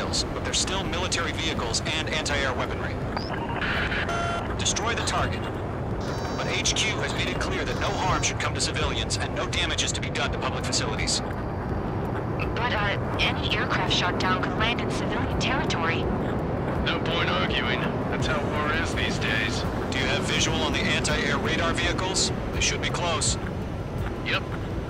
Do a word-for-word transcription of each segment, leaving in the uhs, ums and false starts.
hostiles, but they're still military vehicles and anti-air weaponry. Destroy the target. But H Q has made it clear that no harm should come to civilians and no damage is to be done to public facilities. But, uh, any aircraft shot down could land in civilian territory. No point arguing. That's how war is these days. Do you have visual on the anti-air radar vehicles? They should be close. Yep.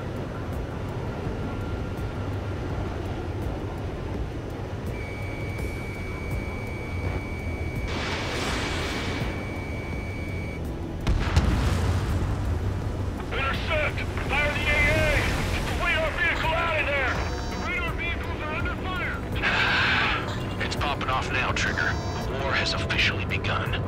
Intercept! Fire the A A! Get the radar vehicle out of there! The radar vehicles are under fire! It's popping off now, Trigger. The war has officially begun.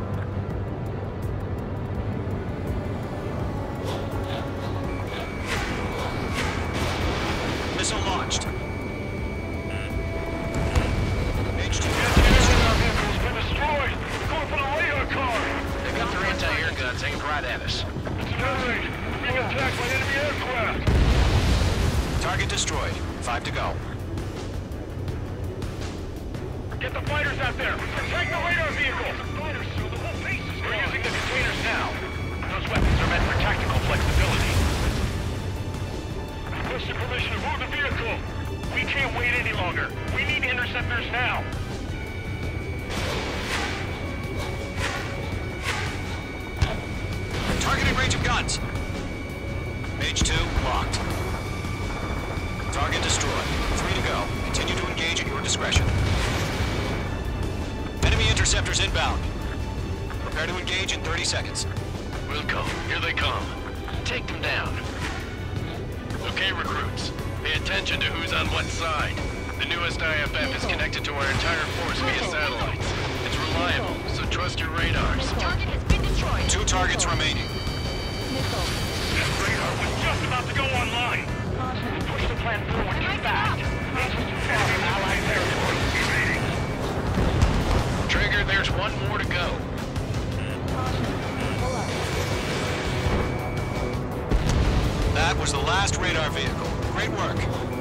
Missile launched. H two. The radar vehicle's been destroyed! Going for the radar car! They got their anti-air guns aimed right at us. It's Sterling! Being attacked by enemy aircraft! Target destroyed. Five to go. Get the fighters out there! Protect the radar vehicle! The fighters, so the whole base is We're using the containers now. Those weapons are meant for tactical flexibility. Requested permission to move the vehicle. We can't wait any longer. We need interceptors now. Targeting range of guns. H two locked. Target destroyed. Three to go. Continue to engage at your discretion. Enemy interceptors inbound. Prepare to engage in thirty seconds. We'll go. Here they come. Take them down. Okay, recruits. Pay attention to who's on what side. The newest I F F is connected to our entire force via satellites. It's reliable, so trust your radars. Target has been destroyed. Two targets remaining. This radar was just about to go online. Push the plan forward too fast. This is too far from Allied territory. Evading. Trigger, there's one more to go. That was the last radar vehicle. Great work.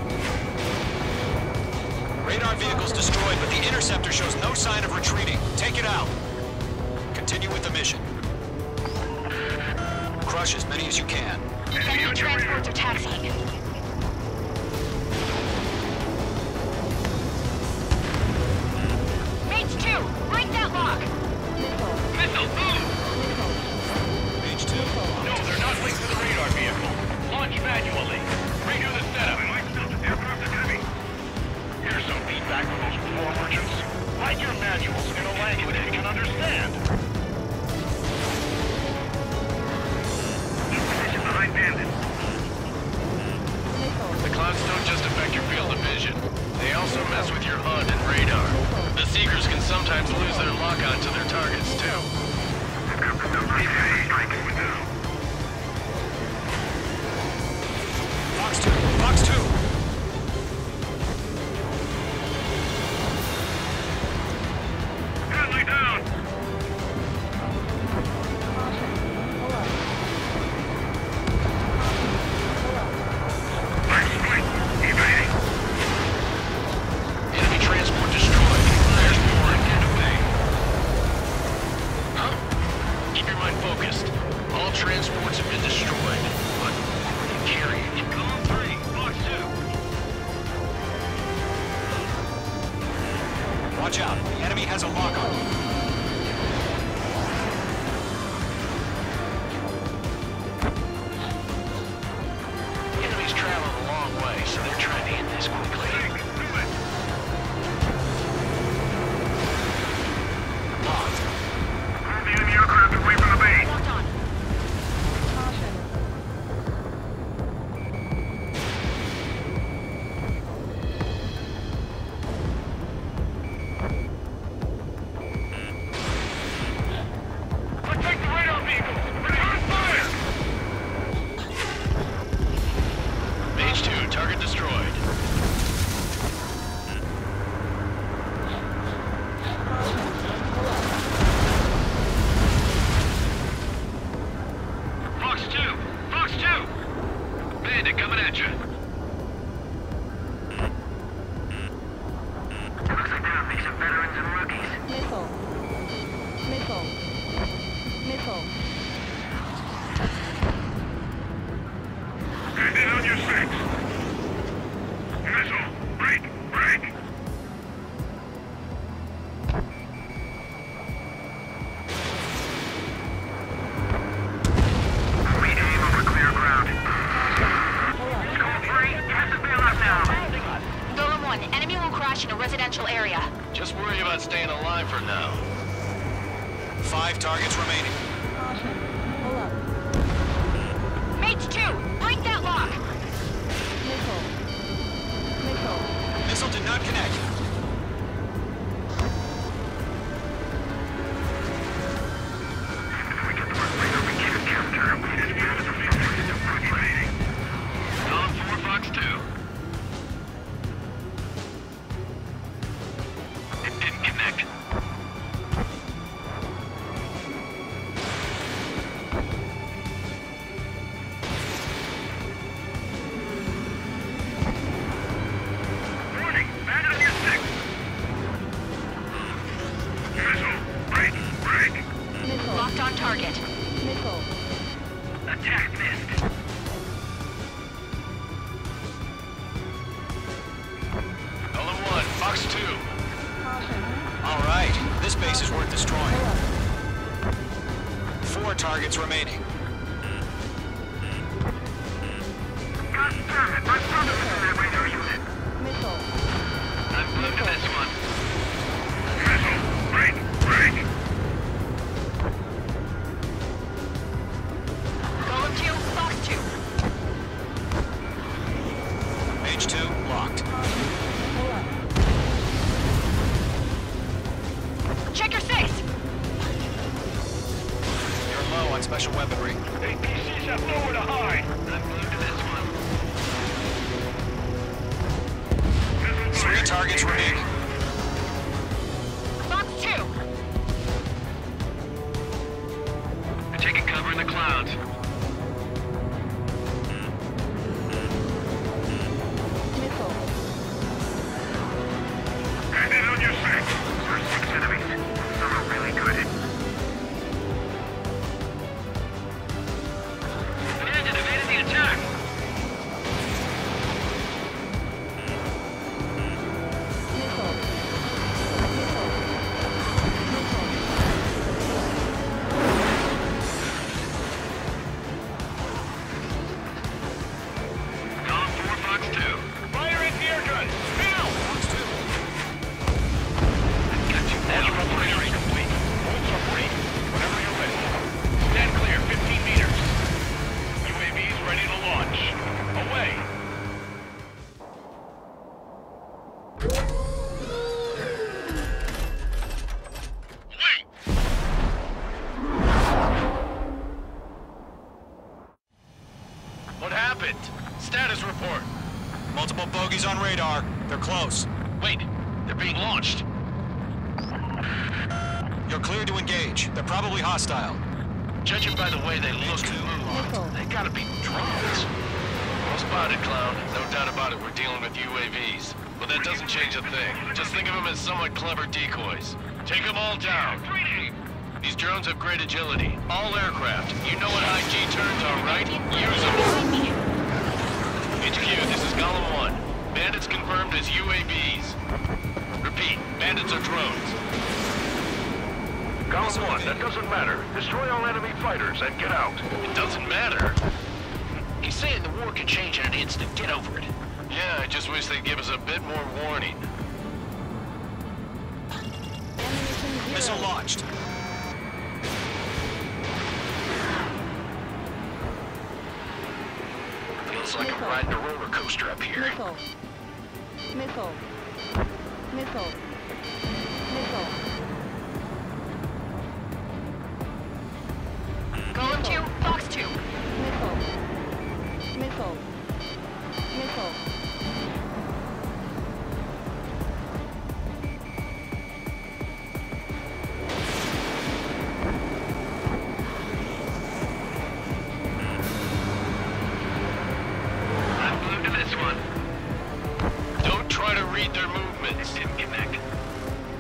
Radar vehicle's destroyed, but the interceptor shows no sign of retreating. Take it out. Continue with the mission. Crush as many as you can. Enemy transports are taxiing. Mage two, break that lock! Missile, move! H two. No, they're not linked to the radar vehicle. Launch manually. Redo the setup. Aircraft enemy. Here's some feedback from those war merchants. Write your manuals in a language they can understand. New position behind bandits. The clouds don't just affect your field of vision. They also mess with your H U D and radar. The Seekers can sometimes lose their lock-on to their targets, too. Box two. Box two. Friendly down. Enemy transport destroyed. There's more. Get away. Huh? Keep your mind focused. All transports have been destroyed. But carry it. Column three. Box two. Watch out. The enemy has a lock on you. Enemies travel a long way, so they're trying to end this quickly. Locked. Move the enemy aircraft away from the base. Locked on. Five targets remaining. Caution. Pull up. Mates two, break that lock. Missile. Missile. Missile did not connect. Column four, Fox two. It didn't connect. Warning, bandit on your six. Missile, break, break. Missile. Locked on target. Missile. Attack missed. Column one, Fox two. Caution. All right, this base is worth destroying. Pull up. Four targets remaining. God damn it, my brother's in that radar unit. Missile. I'm glued to this one. Missile, break, break. Golem two, Fox two. Mage two locked. Pull up. Check your six. You're low on special weaponry. A P Cs have nowhere to hide. I'm glued to this one. Missile Three fired. targets remaining. Fox two. They're taking cover in the clouds. Missile. Bandit on your six. There's six enemies. Some are really good. Bandit evaded the attack. Missile. Missile. Missile. Column four, Fox two. Fire at the air gun. Now! Got you now. Launch preparation complete. Hold submarine. Whenever you're ready. Stand clear, fifteen meters. U A Vs ready to launch. Away. Wait! What happened? Status report. Multiple bogeys on radar. They're close. Wait, they're being launched. You're cleared to engage. They're probably hostile. Judging by the way they look and Missile. move, they gotta be drones. Well spotted, Clown. No doubt about it, we're dealing with U A Vs. But that doesn't change a thing. Just think of them as somewhat clever decoys. Take them all down. These drones have great agility. All aircraft. You know what high G turns are, right? Use them. H Q, this is Golem one. Bandits confirmed as U A Vs. Repeat, bandits are drones. Golem one, that doesn't matter. Destroy all enemy fighters and get out. It doesn't matter. He's saying the war can change in an instant. Get over it. Yeah, I just wish they'd give us a bit more warning. Ammunition zero. Missile launched. Feels like I'm riding a roller coaster up here. Missile. Missile. Missile. Missile. Golem two, Fox two. Missile. Missile. Missile. I'm glued to this one. Don't try to read their movements. Didn't connect.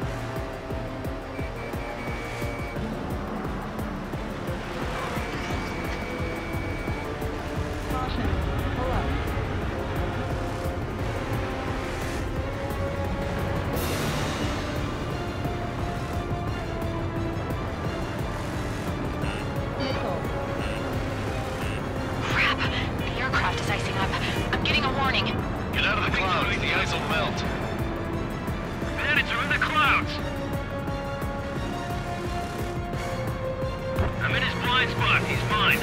blind spot. He's mine.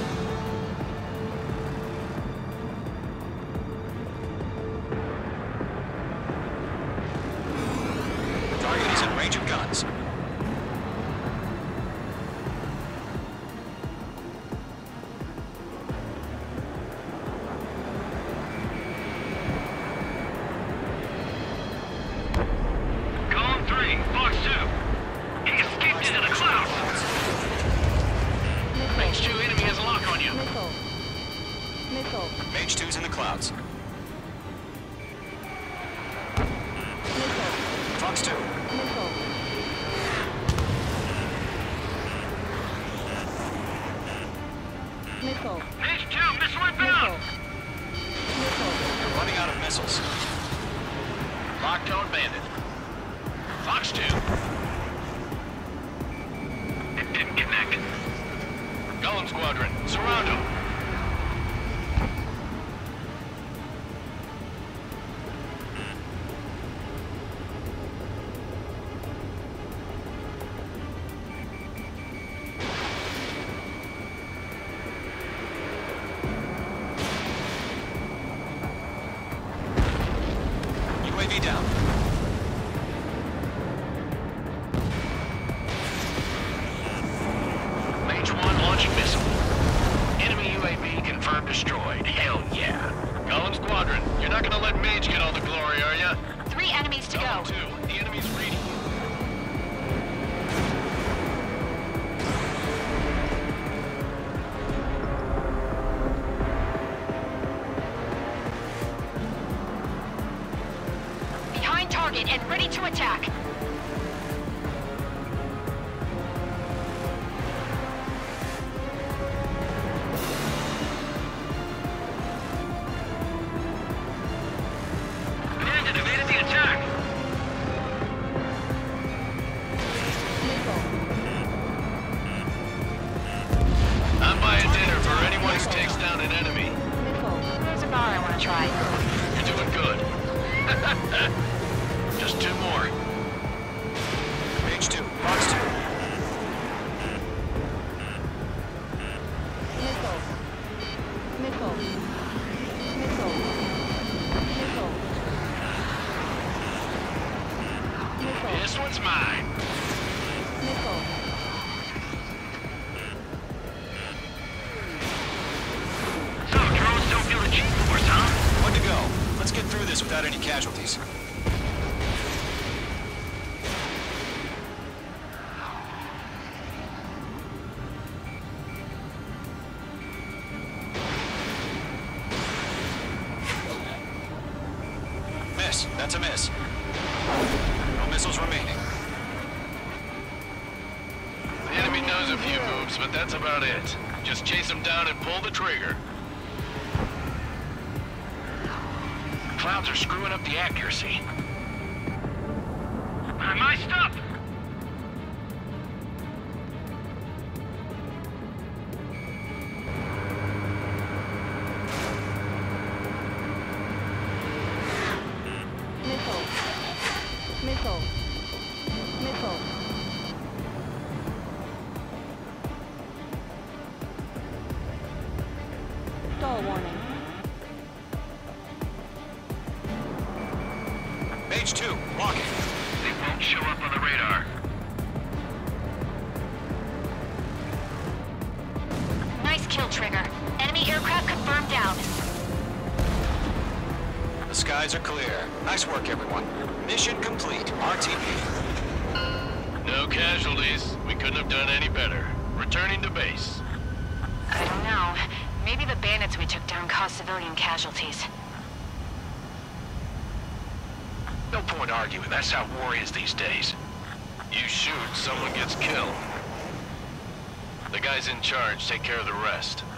Target is in range of guns. Column three, Fox two. He escaped into the clouds. Mage two, enemy has a lock on you. Missile. Missile. Mage two's in the clouds. Missile. Fox two. Missile. Missile. Mage two, missile Missile. inbound. Missile. We're running out of missiles. Locked on bandit. Fox two. It didn't connect. Golem squadron, surround him. U A V down. Mage one launching missile. Enemy U A V confirmed destroyed. Hell yeah. Golem squadron, you're not gonna let Mage get all the glory, are ya? Three enemies to Golem go. two, the enemy's reading you. Behind target and ready to attack. Bandit evaded the attack. Missile. I'm buying dinner for anyone who takes down an enemy. Missile. There's a bar I want to try. You're doing good. Just two more. Mage two. Fox two. Missile. Missile. Missile. Missile. Missile. This one's mine. Missile. So, drones still feel the G-force, huh? One to go. Let's get through this without any casualties. Miss. That's a miss. No missiles remaining. The enemy knows a few moves, but that's about it. Just chase him down and pull the trigger. Clouds are screwing up the accuracy. I mic'd up. Missile. Missile. Missile. Stall warning. Mage two. Walking. They won't show up on the radar. Nice kill, Trigger. Enemy aircraft confirmed down. The skies are clear. Nice work, everyone. Mission complete. R T P. No casualties. We couldn't have done any better. Returning to base. I don't know. Maybe the bandits we took down caused civilian casualties. No point arguing. That's how war is these days. You shoot, someone gets killed. The guys in charge take care of the rest.